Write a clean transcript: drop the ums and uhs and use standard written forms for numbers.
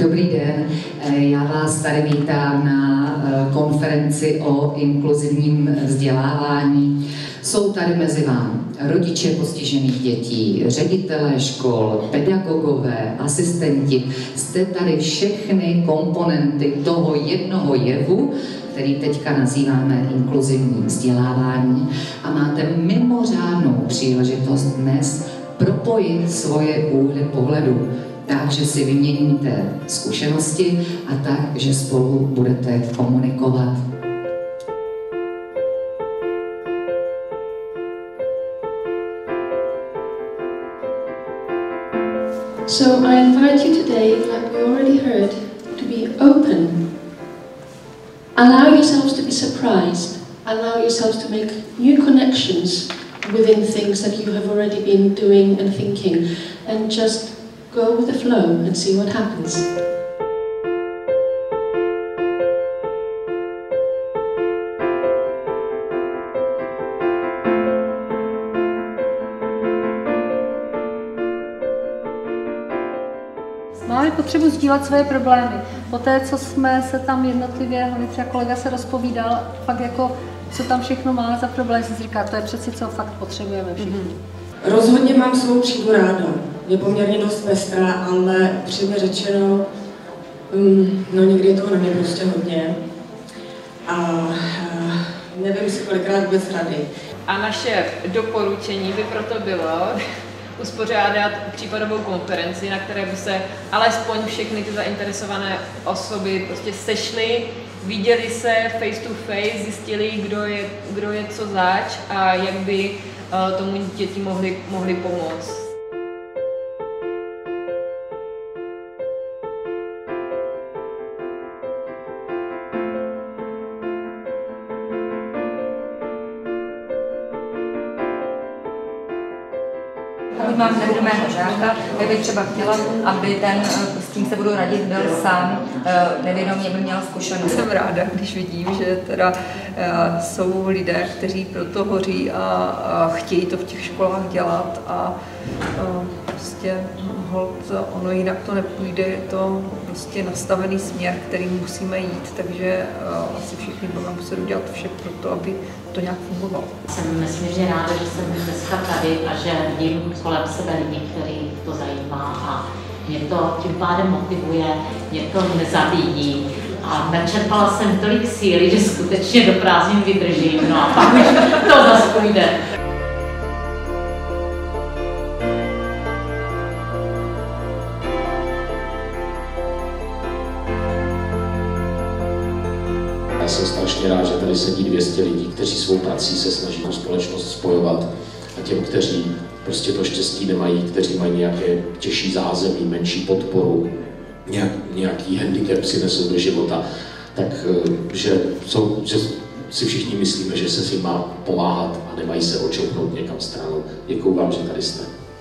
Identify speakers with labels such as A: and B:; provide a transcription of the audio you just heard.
A: Dobrý den, já vás tady vítám na konferenci o inkluzivním vzdělávání. Jsou tady mezi vámi rodiče postižených dětí, ředitelé škol, pedagogové, asistenti. Jste tady všechny komponenty toho jednoho jevu, který teďka nazýváme inkluzivní vzdělávání, a máte mimořádnou příležitost dnes propojit svoje úhly pohledu, takže si vyměníte zkušenosti a tak, že spolu budete komunikovat.
B: So I invite you today, like we already heard, to be open. Allow yourselves to be surprised. Allow yourselves to make new connections within things that you have already been doing and thinking, and just go with the flow and see what happens.
C: Máme potřebu sdílet své problémy. Poté, co jsme se tam jednotlivě, hlavně třeba kolega se rozpovídal, fakt jako, co tam všechno má za problém, si říká, to je přeci, co fakt potřebujeme všichni.
D: Rozhodně mám svou třídu ráda. Je poměrně dost pestrá, ale upřímně řečeno, no někdy je toho na mě prostě hodně. A nevím si kolikrát vůbec rady.
E: A naše doporučení by proto bylo uspořádat případovou konferenci, na které by se alespoň všechny ty zainteresované osoby prostě sešly, viděli se face to face, zjistili, kdo je co zač a jak by tomu děti mohli pomoct.
F: Pokud mám nevědomého žáka, tak bych třeba chtěla, aby ten, s tím se budu radit, byl sám nevědomě, by měl zkušenost.
G: Jsem ráda, když vidím, že teda jsou lidé, kteří pro to hoří a chtějí to v těch školách dělat a prostě holt, ono jinak to nepůjde, je to prostě nastavený směr, který musíme jít, takže asi všichni budeme muset udělat vše pro to, aby to nějak fungovalo.
H: Jsem nesmírně ráda, že jsem dneska tady a že vidím kolem sebe lidi, který to zajímá a mě to tím pádem motivuje, mě to nezabíjí. A načerpala jsem tolik síly, že skutečně do prázdnin vydržím, no a pak už to zase půjde.
I: Já jsem strašně rád, že tady sedí 200 lidí, kteří svou prací se snaží tu společnost spojovat, a těm, kteří prostě to štěstí nemají, kteří mají nějaké těžší zázemí, menší podporu, nějaký handicap si nesou do života, tak že si všichni myslíme, že se s nimi má pomáhat a nemají se očoupnout někam stranou. Děkuju vám, že tady jste.